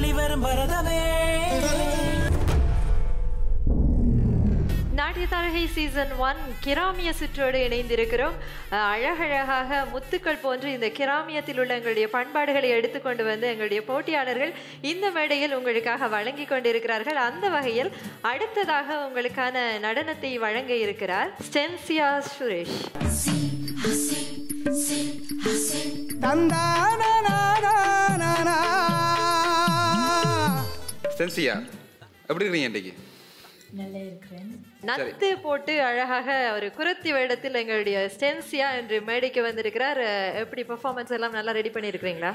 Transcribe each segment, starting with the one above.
வரும் பரதமே. நாட்டியத்தாரகை சீசன் 1 கிராமிய சுற்றோடு இணைந்திருக்கிறோம். அழகழகாக முத்துக்கள் போன்று இந்த கிராமியத்தில் உள்ள எங்களுடைய பண்பாடுகளை எடுத்துக்கொண்டு வந்து எங்களுடைய போட்டியாளர்கள் இந்த மேடையில் உங்களுக்காக வழங்கி கொண்டிருக்கிறார்கள். அந்த வகையில் அடுத்ததாக உங்களுக்கான நடனத்தை வழங்க இருக்கிறார் ஸ்டென்சியா சுரேஷ். ஸ்டென்சியா எப்படி இருக்கீங்க இன்றைக்கு? நத்து போட்டு அழகாக ஒரு குரத்தி வேடத்தில் எங்களுடைய ஸ்டென்சியா என்று மேடைக்கு வந்திருக்கிறார். எப்படி பெர்ஃபார்மன்ஸ் எல்லாம் நல்லா ரெடி பண்ணி இருக்கிறீங்களா?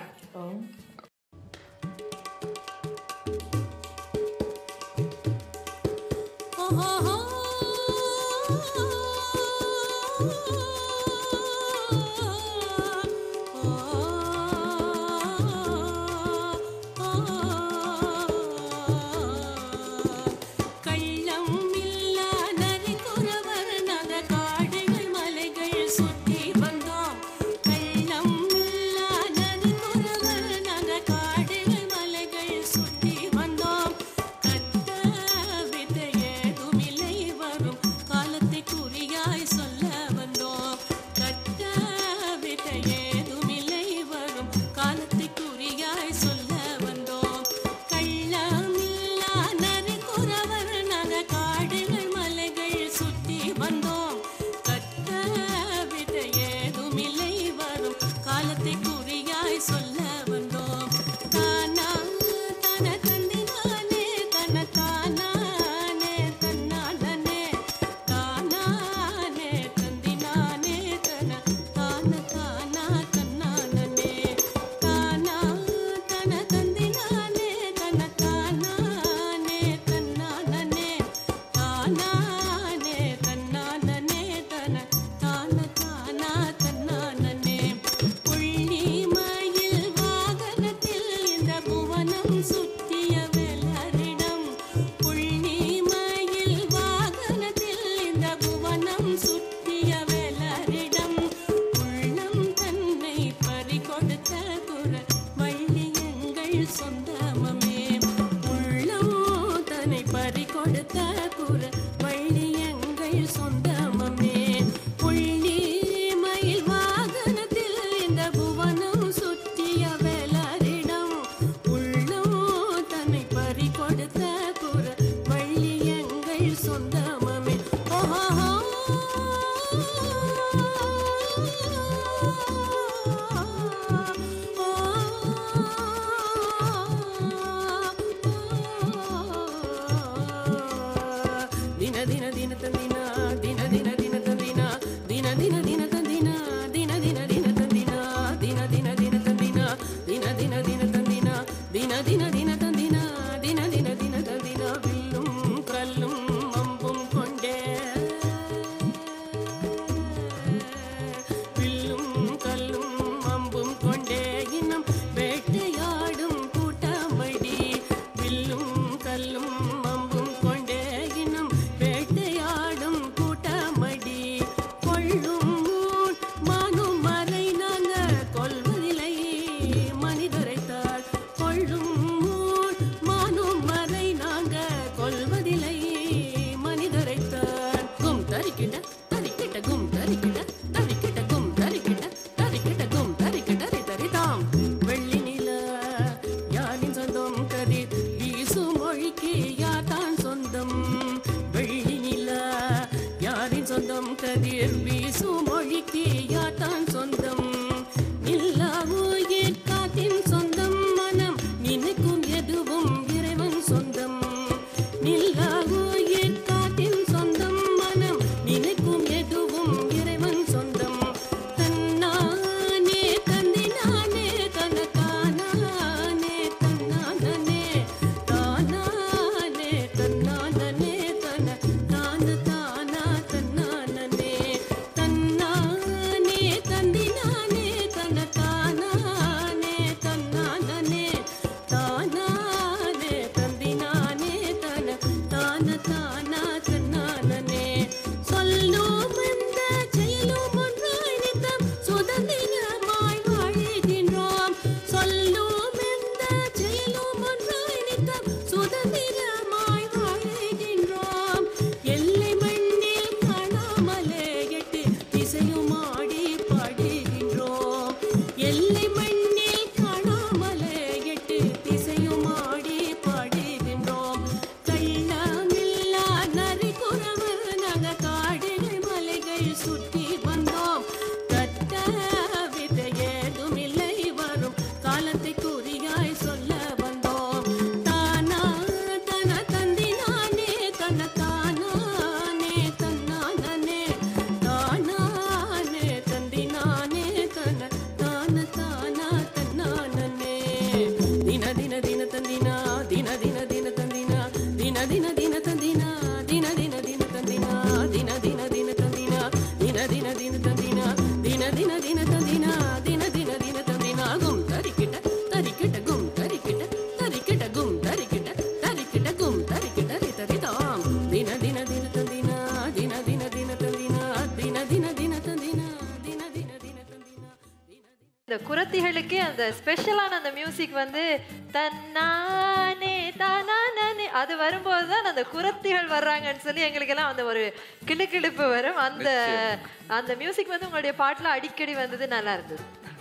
எல்லை மண்ணில் காணாமலே எட்டு திசையும் ஆடி பாடுகின்றோம். கள்ளமில்லா நரி குறவு நாங்க காடுகள் மலைகள் சுற்றி வந்தோம். கட்ட வித ஏதும் இல்லை வரும் காலத்தை குறியாய் சொல்ல வந்தோம். தானா தன தந்தினானே தன தானானே தன்னானே தானானே தந்தினானே தன தான தானா தன்னானே. தின தின தின தந்தினா தின தின தின தந்தினா தின தின தின தந்தினா தின தின தின தந்தினா தின தின தின தந்தினா தின தின தின தந்தினா தின தின தின தந்தினா தின தின தின தந்தினா கும் தரிக்கிட்ட தரிக்கிட்ட கும் தரிக்கிட்ட தரிக்கிட்ட கும் தரிக்கிட்ட தரிக்கிட்ட கும் தரிக்கிட்ட ரிதரிதாம் தின தின தின தந்தினா தின தின தின தந்தினா தின தின தின தந்தினா தின தின தின தந்தினா. இந்த குரத்திகளுக்கே அந்த ஸ்பெஷலான அந்த மியூசிக் வந்து தன்னானே தானானே அது வரும்போது தான் அந்த குரத்திகள் வர்றாங்கன்னு சொல்லி எங்களுக்கெல்லாம் அந்த ஒரு கிளுகிளுப்பு வரும். அந்த அந்த மியூசிக் வந்து உங்களுடைய பாட்டுல அடிக்கடி வந்தது நல்லா இருந்தது.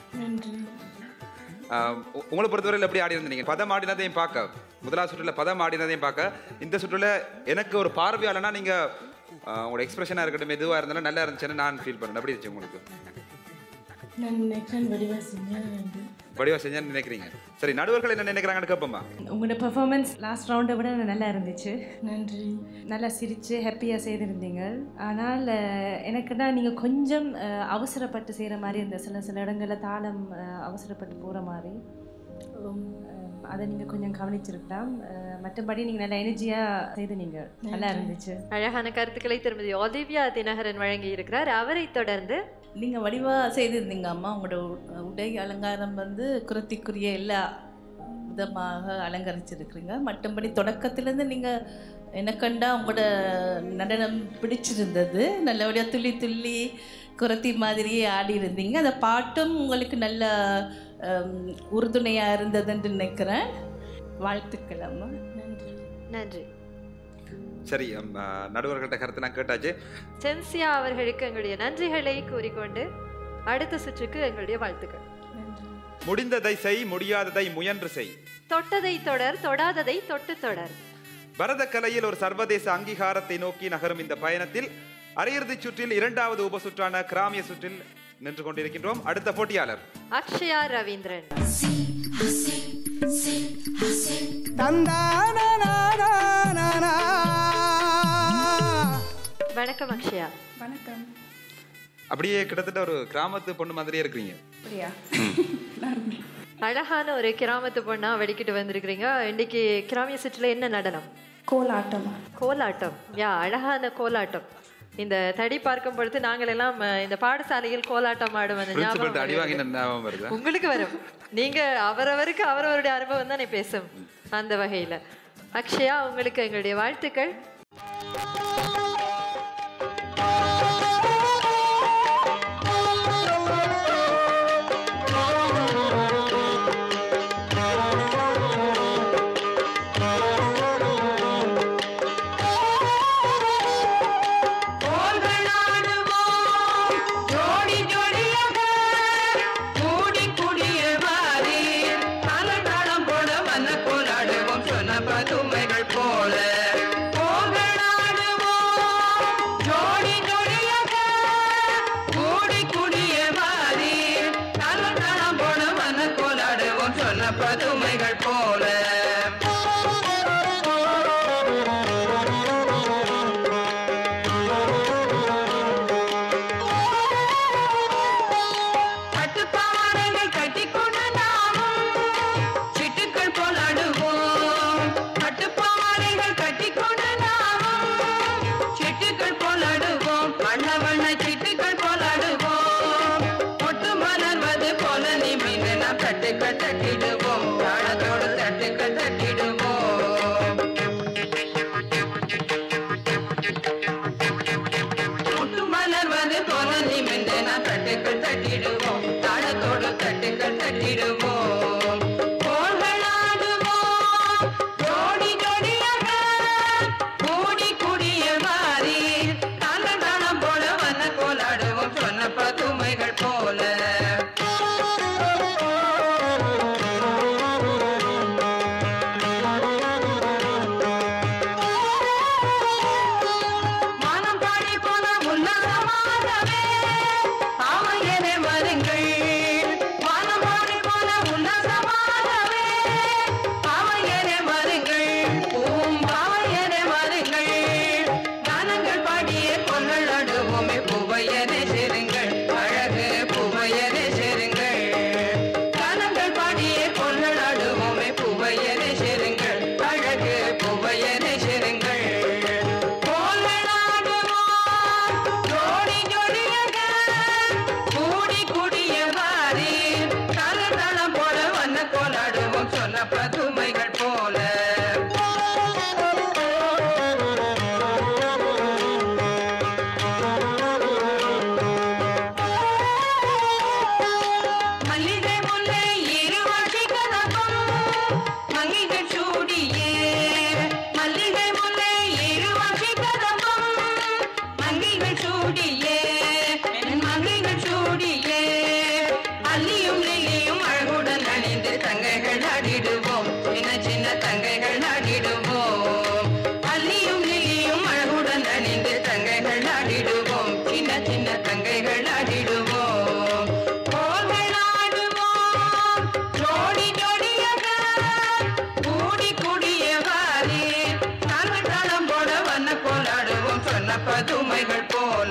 உங்களை பொறுத்தவரையில் எப்படி ஆடி இருந்தீங்க? பதம் ஆடினதையும் பார்க்க, முதலாவது சுற்றுல பதம் ஆடினதையும் பார்க்க, இந்த சுற்றுல எனக்கு ஒரு பார்வையாளனா நீங்க உங்களோட எக்ஸ்பிரஷனாக இருக்கட்டும் எதுவாக இருந்தாலும் நல்லா இருந்துச்சுன்னு நான் ஃபீல் பண்ணேன். எப்படி இருந்துச்சு உங்களுக்கு? நான் நினைக்கிறேன் வடிவா செஞ்சேன்னு நினைக்கிறீங்க. சரி, நடுவர்கள் என்ன நினைக்கிறாங்கன்னு கேட்போமா? உங்களோட பெர்ஃபார்மன்ஸ் லாஸ்ட் ரவுண்டை விட நல்லா இருந்துச்சு. நன்றி. நல்லா சிரித்து ஹாப்பியாக செய்திருந்தீங்க. ஆனால் எனக்கு தான் நீங்கள் கொஞ்சம் அவசரப்பட்டு செய்கிற மாதிரி இருந்த சில இடங்களில் தாளம் அவசரப்பட்டு போகிற மாதிரி அதை நீங்கள் கொஞ்சம் கவனிச்சிருக்கலாம். மற்றபடி நீங்கள் நல்லா எனர்ஜியாக செய்து நீங்கள் நல்லா இருந்துச்சு. அழகான கருத்துக்களை திருமதி ஒலிவியா தினகரன் வழங்கி இருக்கிறார். அவரை தொடர்ந்து நீங்கள் வடிவாக செய்திருந்தீங்க அம்மா. உங்களோட உடை அலங்காரம் வந்து குரத்திக்குரிய எல்லா விதமாக அலங்கரிச்சிருக்கிறீங்க. மற்றபடி தொடக்கத்துலேருந்து நீங்கள் எனக்கண்டா உங்களோட நடனம் பிடிச்சிருந்தது. நல்லபடியாக துள்ளி துள்ளி குரத்தி மாதிரியே ஆடி இருந்தீங்க. அந்த பாட்டும் உங்களுக்கு நல்ல உறுதுணையாக இருந்ததுன்னு நினைக்கிறேன். வாழ்த்துக்கள் அம்மா. நன்றி. நன்றி. சரி, நடுவர்கள்ட்ட கருத்து நான் கேட்டாச்சு. சென்சியா அவர்களுக்கு எங்களுடைய நன்றிகளை கூறிக்கொண்டு அடுத்த சுற்றுக்கு எங்களுடைய வாழ்த்துக்கள். முடிந்ததை செய், முடியாததை முயன்று செய். தொட்டதை தொடர், தொடாததை தொட்டு தொடர். பரத கலையில் ஒரு சர்வதேச அங்கீகாரத்தை நோக்கி நகரும் இந்த பயணத்தில் அரையிறுதிச் சுற்றில் இரண்டாவது உபசுற்றான கிராமிய சுற்றில் நின்று கொண்டிருக்கின்றோம். அடுத்த போட்டியாளர் அக்ஷயா ரவீந்திரன். வணக்கம் அக்ஷயா. வணக்கம். அப்படியே கிட்டத்தட்ட ஒரு கிராமத்து பொண்ணு மாதிரியே இருக்கிறீங்க. அப்படியா? அழகான ஒரு கிராமத்து பொண்ணா வெடிக்கிட்டு வந்திருக்கிறீங்க. இன்னைக்கு கிராமிய சுற்றுல என்ன நடனம்? கோலாட்டம். கோலாட்டம். அழகான கோலாட்டம். இந்த தடி பார்க்கும் பொழுது நாங்கள் எல்லாம் இந்த பாடசாலையில் கோலாட்டம் ஆடுவது உங்களுக்கு வரும். நீங்க அவரவருக்கு அவரவருடைய அனுபவம் தானே பேசும். அந்த வகையில அக்ஷயா உங்களுக்கு எங்களுடைய வாழ்த்துக்கள். கோலாடுவோம் சொன்ன பதுமைகள் போல. சொன்ன பதுமைகள் போல பதுமைகள் போல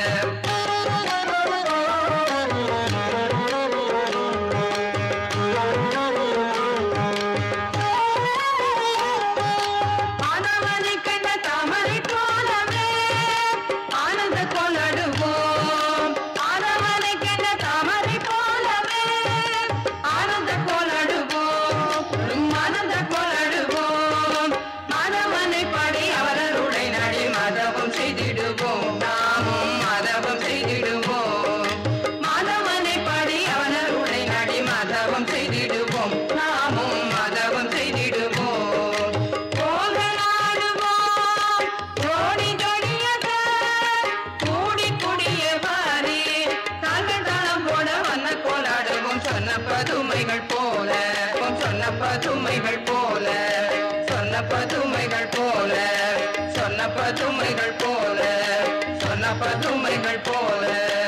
ஆனவனை கண்ட தாமரை போலவே ஆனந்த கோலடுவோம் ஆனவனை கண்ட தாமரை போலவே ஆனந்த கோலடுவோம் ஆனந்த கோலடுவோம் மாதவனை பாடி அவரருடை நாடி மாதவம் செய்திடுவோம் நாமும் மாதவம் செய்திடுவோம் மாதவனை பாடி அவனருடை நாடி மாதவம் செய்திடுவோம் நாமும் மாதவம் செய்திடுவோம் போகலாடுவோம் ஜோடி ஜோடியாக கூடி கூடிய வாரி தாங்கள் தாளம் போட வண்ண கோலாடுவோம் சொன்ன பதுமைகள் போல சொன்ன பதுமைகள் போல சொன்ன பதுமைகள் போல சொன்ன பதுமைகள் போல சொன்ன பதுமைகள் போல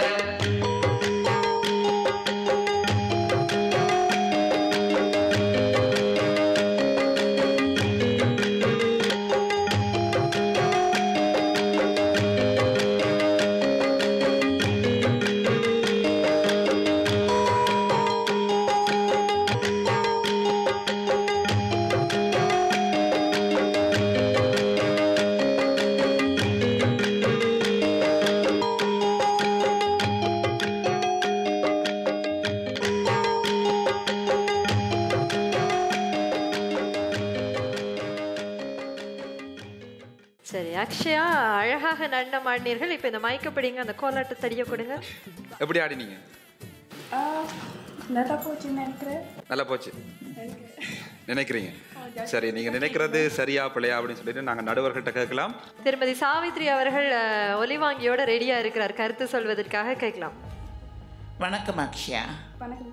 சரி, அக்ஷயா அழகாக நடனம் ஆடினீர்கள். இப்போ இந்த மயக்கப்படிங்க, அந்த கோலாட்ட தடியை கொடுங்க. எப்படி ஆடினீங்க? நல்லா போச்சுன்னு நினைக்கிறேன். நல்லா போச்சு நினைக்கிறீங்க? சரி, நீங்க நினைக்கிறது சரியா பிள்ளையா அப்படின்னு சொல்லிட்டு நாங்க நடுவர்கிட்ட கேட்கலாம். திருமதி சாவித்ரி அவர்கள் ஒலிவாங்கியோட ரெடியா இருக்கிறார் கருத்து சொல்வதற்காக. கேட்கலாம். வணக்கம் அக்ஷயா. வணக்கம்.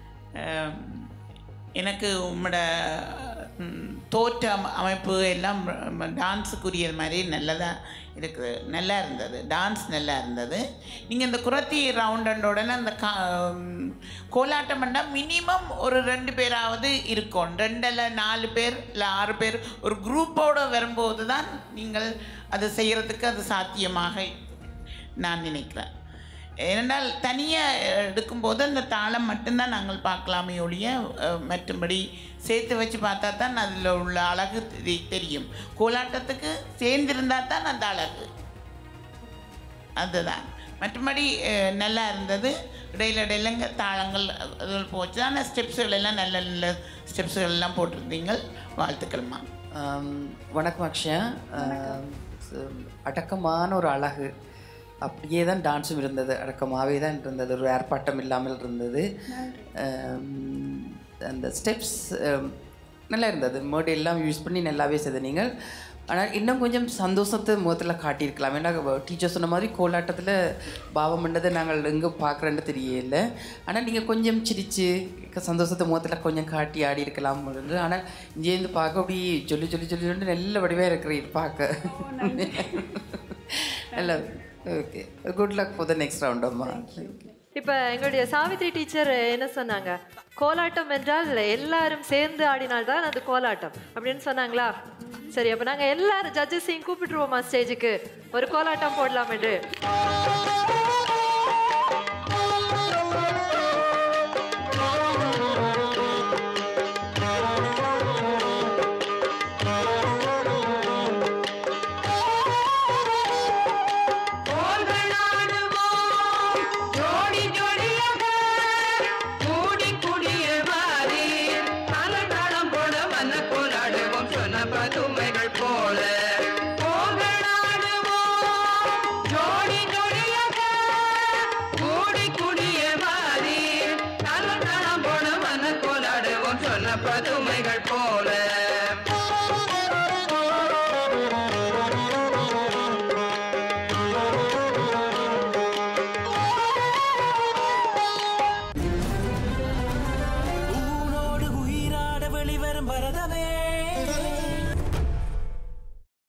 எனக்கு உங்களோட தோற்ற அமைப்பு எல்லாம் டான்ஸுக்குரிய மாதிரி நல்லதாக இருக்குது, நல்லா இருந்தது, டான்ஸ் நல்லா இருந்தது. நீங்கள் இந்த குரத்தி ரவுண்டோடனே அந்த கோலாட்டம் பண்ணால் மினிமம் ஒரு 2 பேராவது இருக்கும். 2 இல்லை 4 பேர் இல்லை 6 பேர் ஒரு குரூப்போடு வரும்போது தான் நீங்கள் அதை செய்கிறதுக்கு அது சாத்தியமாக நான் நினைக்கிறேன். ஏனென்றால் தனியாக எடுக்கும்போது அந்த தாளம் மட்டும்தான் நாங்கள் பார்க்கலாமே ஒழிய மற்றபடி சேர்த்து வச்சு பார்த்தா தான் அதில் உள்ள அழகு தெரியும். கோலாட்டத்துக்கு சேர்ந்திருந்தால் தான் அந்த அழகு, அதுதான். மற்றபடி நல்லா இருந்தது. இடையில தாளங்கள் போச்சு. ஆனால் ஸ்டெப்ஸுகள் எல்லாம் நல்ல நல்ல ஸ்டெப்ஸுகள் எல்லாம் போட்டிருந்தீங்க. வாழ்த்துக்கள்மா. வணக்கம் அக்ஷயா. அடக்கமான ஒரு அழகு, அப்படியே தான் டான்ஸும் இருந்தது, அடக்கமாகவே தான் இருந்தது, ஒரு ஏற்பாட்டம் இல்லாமல் இருந்தது. அந்த ஸ்டெப்ஸ் நல்லா இருந்தது, மேடு எல்லாம் யூஸ் பண்ணி நல்லாவே செய்த நீங்கள். ஆனால் இன்னும் கொஞ்சம் சந்தோஷத்தை முகத்தில் காட்டியிருக்கலாம். ஏன்னா டீச்சர் சொன்ன மாதிரி கோலாட்டத்தில் பாவம் பண்ணதை நாங்கள் எங்கே பார்க்குறேன்னு தெரியல. ஆனால் நீங்கள் கொஞ்சம் சிரித்து சந்தோஷத்தை முகத்தில் கொஞ்சம் காட்டி ஆடி இருக்கலாம். ஆனால் இங்கேருந்து பார்க்க அப்படி சொல்லி சொல்லி சொல்லி சொல்லி நல்ல வடிவாக இருக்கிறீர் பார்க்க. நல்லா. Okay, good luck for the next round அம்மா. இப்போ எங்களுடைய சாவித்ரி டீச்சர் என்ன சொன்னாங்க? கோலாட்டம் என்றால் எல்லாரும் சேர்ந்து ஆடினால்தான் அது கோலாட்டம் அப்படின்னு சொன்னாங்களா? சரி, அப்போ நாங்கள் எல்லாரும் ஜட்ஜஸையும் கூப்பிட்டுருவோமா ஸ்டேஜுக்கு, ஒரு கோலாட்டம் போடலாம் என்று. ஜோடி ஜோடியாக கூடி கூடிய வாரி தாளம் வரதமே